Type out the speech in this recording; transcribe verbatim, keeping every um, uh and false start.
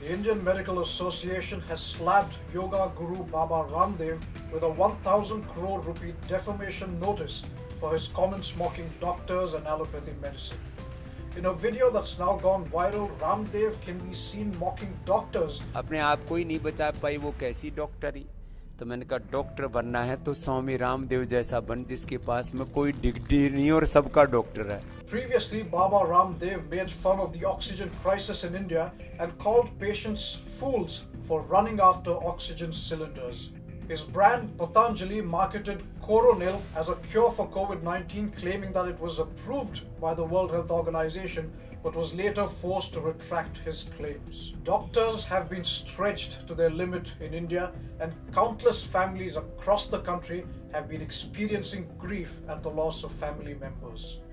The Indian Medical Association has slapped yoga guru Baba Ramdev with a one thousand crore rupee defamation notice for his comments mocking doctors and allopathy medicine. In a video that's now gone viral, Ramdev can be seen mocking doctors. अपने आप को ही नहीं बचा पाई, वो कैसी डॉक्टरी? तो मैंने कहा डॉक्टर बनना है तो स्वामी रामदेव जैसा बन, जिसके पास में कोई डिग्री नहीं और सबका डॉक्टर है. Previously, Baba Ramdev made fun of the oxygen crisis in India and called patients fools for running after oxygen cylinders. His brand Patanjali marketed Coronil as a cure for COVID nineteen, claiming that it was approved by the World Health Organization, but was later forced to retract his claims. Doctors have been stretched to their limit in India, and countless families across the country have been experiencing grief at the loss of family members.